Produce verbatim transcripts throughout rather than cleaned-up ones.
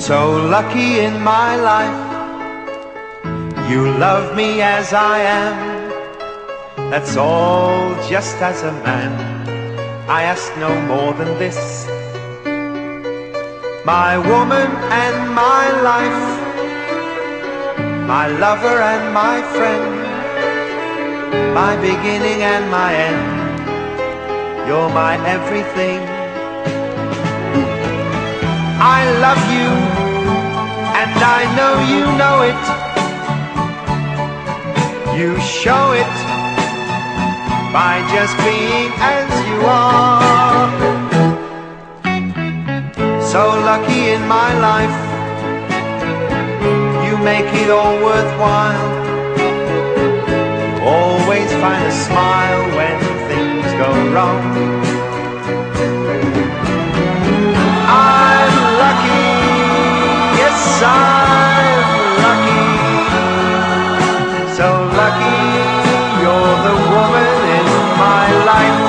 So lucky in my life, you love me as I am. That's all, just as a man, I ask no more than this. My woman and my life, my lover and my friend, my beginning and my end, you're my everything. I love you, and I know you know it. You show it by just being as you are. So lucky in my life, you make it all worthwhile. Always find a smile when things go wrong. I'm lucky, yes I'm lucky. So lucky, you're the woman in my life.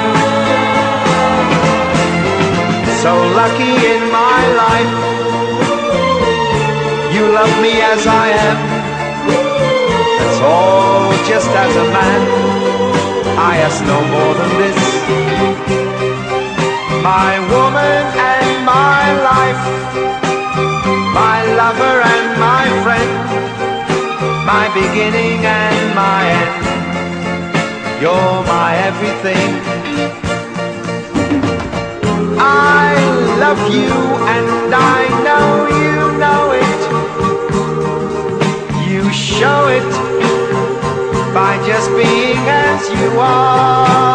So lucky in my life, you love me as I am. That's all, just as a man, I ask no more than this. My woman and my life, my lover and my friend, my beginning and my end, you're my everything. I love you and I know you know it. You show it by just being as you are.